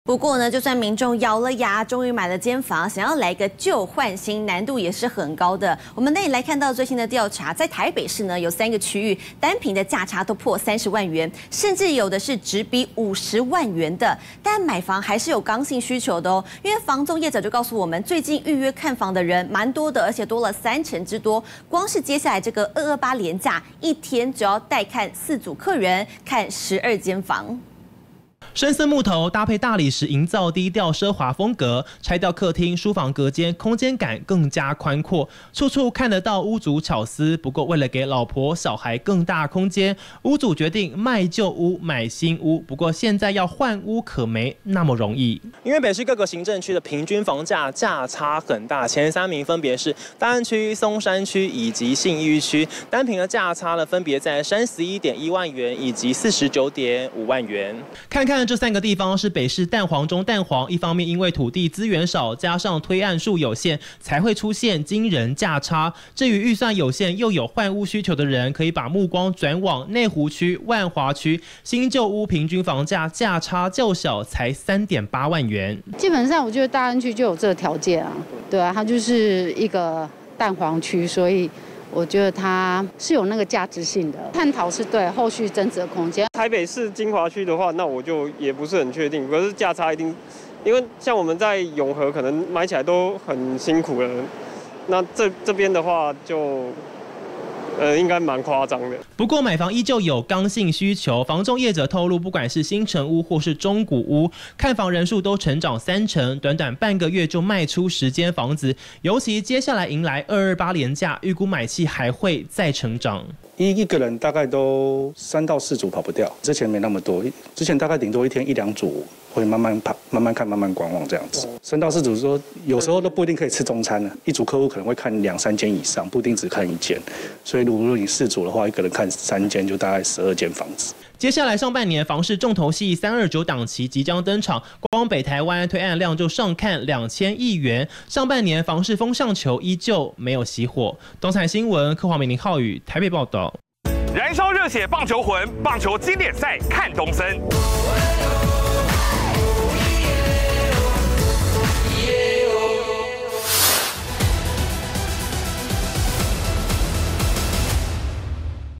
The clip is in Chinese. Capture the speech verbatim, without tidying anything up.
不过呢，就算民众咬了牙，终于买了间房，想要来个旧换新，难度也是很高的。我们那里来看到最新的调查，在台北市呢，有三个区域单坪的价差都破三十万元，甚至有的是直逼五十万元的。但买房还是有刚性需求的哦，因为房仲业者就告诉我们，最近预约看房的人蛮多的，而且多了三成之多。光是接下来这个二二八连假，一天只要带看四组客人，看十二间房。 深色木头搭配大理石，营造低调奢华风格。拆掉客厅、书房隔间，空间感更加宽阔，处处看得到屋主巧思。不过，为了给老婆、小孩更大空间，屋主决定卖旧屋买新屋。不过，现在要换屋可没那么容易，因为北市各个行政区的平均房价价差很大，前三名分别是大安区、松山区以及信义区，单坪的价差呢分别在三十一点一万元以及四十九点五万元。看看。 这三个地方是北市蛋黄中蛋黄，一方面因为土地资源少，加上推案数有限，才会出现惊人价差。至于预算有限又有换屋需求的人，可以把目光转往内湖区、万华区，新旧屋平均房价价差较小，才三点八万元。 基本上，我觉得大安区就有这个条件啊，对啊，它就是一个蛋黄区，所以。 我觉得它是有那个价值性的，探讨是对后续增值的空间。 台北市精华区的话，那我就也不是很确定，可是价差一定，因为像我们在永和可能买起来都很辛苦了，那这这边的话就。 呃，应该蛮夸张的。 不过买房依旧有刚性需求，房仲业者透露，不管是新成屋或是中古屋，看房人数都成长三成，短短半个月就卖出十间房子。尤其接下来迎来二二八连假，预估买气还会再成长。 一一个人大概都三到四组跑不掉，之前没那么多，之前大概顶多一天一两组，会慢慢跑、慢慢看、慢慢观望这样子。三到四组说，有时候都不一定可以吃中餐呢。一组客户可能会看两三间以上，不一定只看一间。所以如果你四组的话，一个人看三间，就大概十二间房子。 接下来上半年房市重头戏三二九档期即将登场，光北台湾推案量就上看两千亿元。上半年房市风向球依旧没有熄火。东彩新闻柯华明、林浩宇台北报道。 燃烧热血棒球魂，棒球经典赛看东森。